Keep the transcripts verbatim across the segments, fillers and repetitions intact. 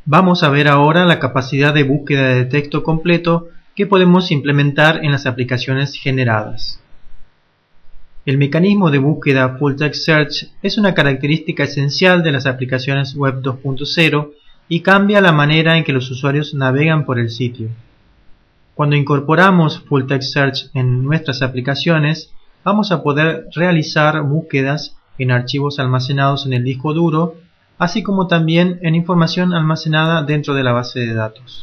Vamos a ver ahora la capacidad de búsqueda de texto completo que podemos implementar en las aplicaciones generadas. El mecanismo de búsqueda Full Text Search es una característica esencial de las aplicaciones web dos punto cero y cambia la manera en que los usuarios navegan por el sitio. Cuando incorporamos Full Text Search en nuestras aplicaciones, vamos a poder realizar búsquedas en archivos almacenados en el disco duro, así como también en información almacenada dentro de la base de datos.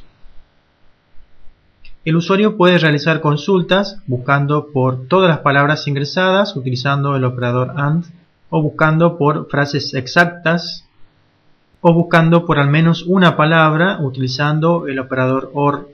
El usuario puede realizar consultas buscando por todas las palabras ingresadas utilizando el operador AND, o buscando por frases exactas, o buscando por al menos una palabra utilizando el operador OR.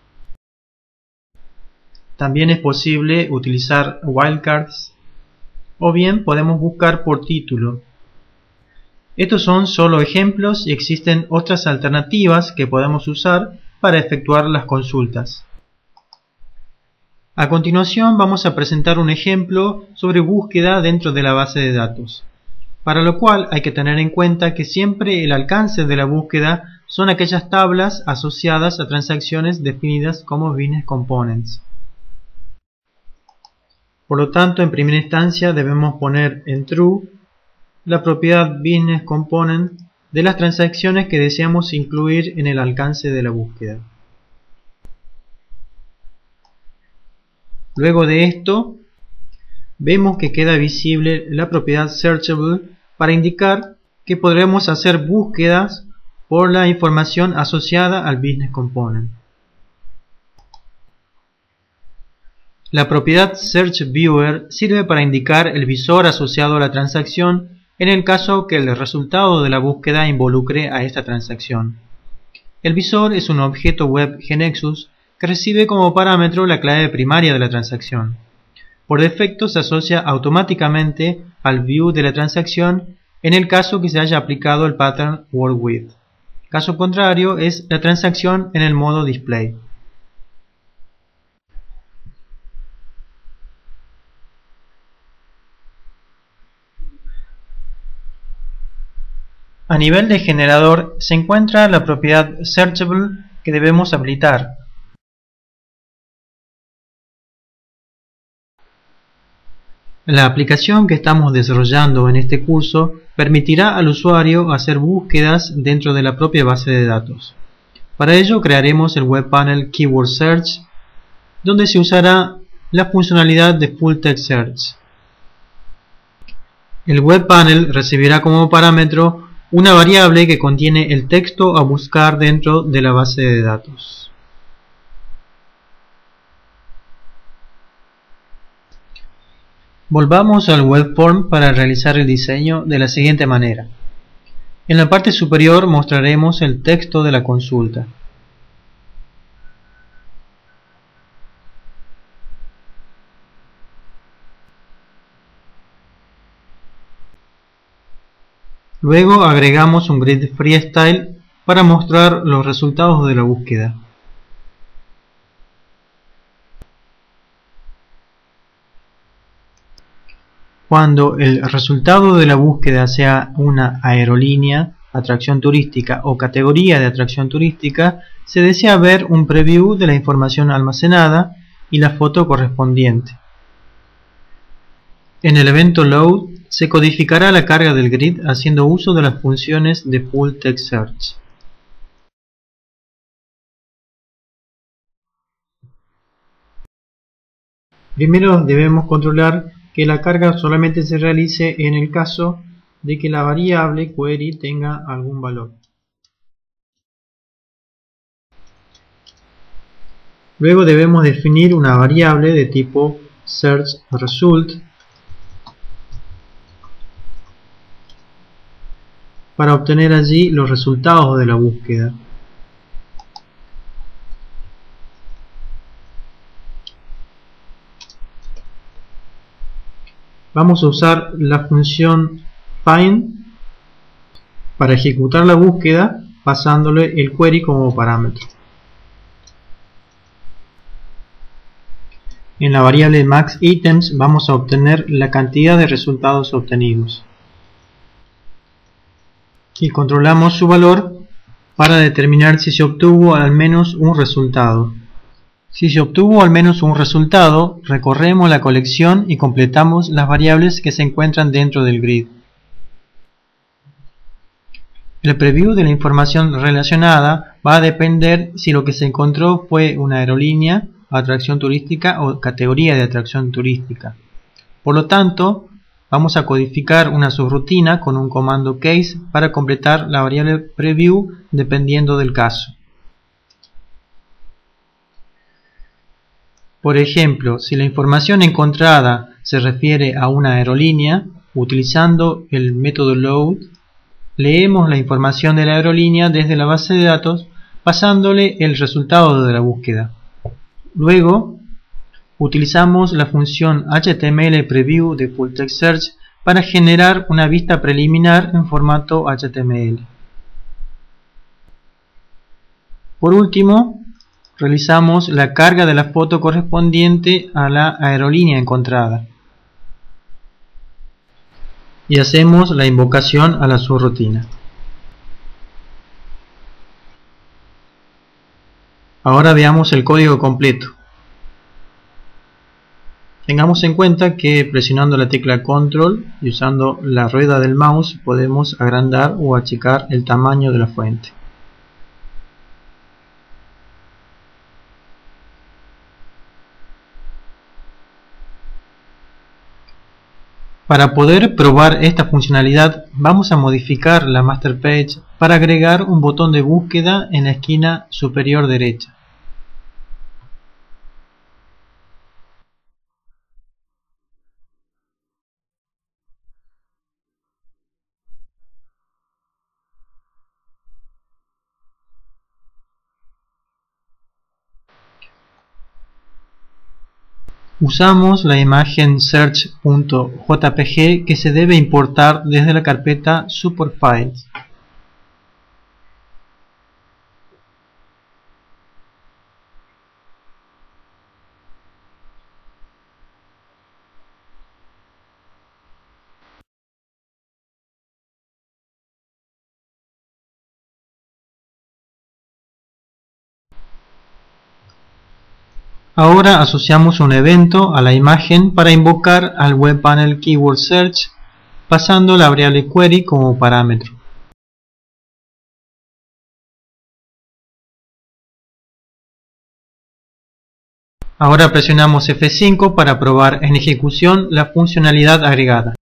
También es posible utilizar wildcards, o bien podemos buscar por título. Estos son solo ejemplos y existen otras alternativas que podemos usar para efectuar las consultas. A continuación vamos a presentar un ejemplo sobre búsqueda dentro de la base de datos, para lo cual hay que tener en cuenta que siempre el alcance de la búsqueda son aquellas tablas asociadas a transacciones definidas como business components. Por lo tanto, en primera instancia debemos poner en true la propiedad business component de las transacciones que deseamos incluir en el alcance de la búsqueda. Luego de esto, vemos que queda visible la propiedad searchable para indicar que podremos hacer búsquedas por la información asociada al business component. La propiedad searchViewer sirve para indicar el visor asociado a la transacción en el caso que el resultado de la búsqueda involucre a esta transacción. El visor es un objeto web GeneXus que recibe como parámetro la clave primaria de la transacción. Por defecto se asocia automáticamente al view de la transacción en el caso que se haya aplicado el pattern WordWith. Caso contrario es la transacción en el modo display. A nivel de generador se encuentra la propiedad searchable que debemos habilitar. La aplicación que estamos desarrollando en este curso permitirá al usuario hacer búsquedas dentro de la propia base de datos. Para ello crearemos el webpanel Keyword Search, donde se usará la funcionalidad de Full Text Search. El webpanel recibirá como parámetro una variable que contiene el texto a buscar dentro de la base de datos. Volvamos al webform para realizar el diseño de la siguiente manera. En la parte superior mostraremos el texto de la consulta. Luego agregamos un grid freestyle para mostrar los resultados de la búsqueda. Cuando el resultado de la búsqueda sea una aerolínea, atracción turística o categoría de atracción turística, se desea ver un preview de la información almacenada y la foto correspondiente. En el evento load se codificará la carga del grid haciendo uso de las funciones de Full Text Search. Primero debemos controlar que la carga solamente se realice en el caso de que la variable query tenga algún valor. Luego debemos definir una variable de tipo searchResult para obtener allí los resultados de la búsqueda. Vamos a usar la función find para ejecutar la búsqueda pasándole el query como parámetro. En la variable maxItems vamos a obtener la cantidad de resultados obtenidos y controlamos su valor para determinar si se obtuvo al menos un resultado. Si se obtuvo al menos un resultado, recorremos la colección y completamos las variables que se encuentran dentro del grid. El preview de la información relacionada va a depender si lo que se encontró fue una aerolínea, atracción turística o categoría de atracción turística. Por lo tanto, vamos a codificar una subrutina con un comando case para completar la variable preview dependiendo del caso. Por ejemplo, si la información encontrada se refiere a una aerolínea, utilizando el método load, leemos la información de la aerolínea desde la base de datos pasándole el resultado de la búsqueda. Luego, utilizamos la función H T M L preview de Full Text Search para generar una vista preliminar en formato H T M L. Por último, realizamos la carga de la foto correspondiente a la aerolínea encontrada. Y hacemos la invocación a la subrutina. Ahora veamos el código completo. Tengamos en cuenta que presionando la tecla control y usando la rueda del mouse podemos agrandar o achicar el tamaño de la fuente. Para poder probar esta funcionalidad, vamos a modificar la master page para agregar un botón de búsqueda en la esquina superior derecha. Usamos la imagen search.jpg que se debe importar desde la carpeta Support Files. Ahora asociamos un evento a la imagen para invocar al webpanel Keyword Search pasando la variable query como parámetro. Ahora presionamos F cinco para probar en ejecución la funcionalidad agregada.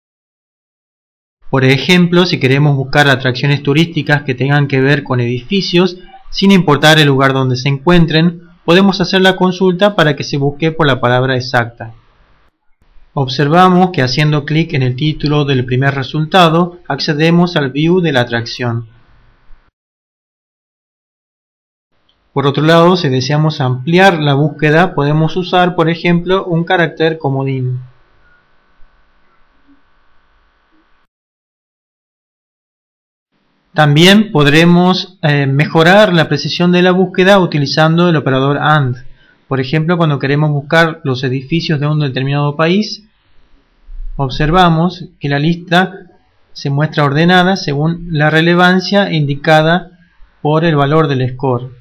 Por ejemplo, si queremos buscar atracciones turísticas que tengan que ver con edificios, sin importar el lugar donde se encuentren, podemos hacer la consulta para que se busque por la palabra exacta. Observamos que haciendo clic en el título del primer resultado, accedemos al view de la atracción. Por otro lado, si deseamos ampliar la búsqueda, podemos usar, por ejemplo, un carácter comodín. También podremos eh, mejorar la precisión de la búsqueda utilizando el operador AND. Por ejemplo, cuando queremos buscar los edificios de un determinado país, observamos que la lista se muestra ordenada según la relevancia indicada por el valor del score.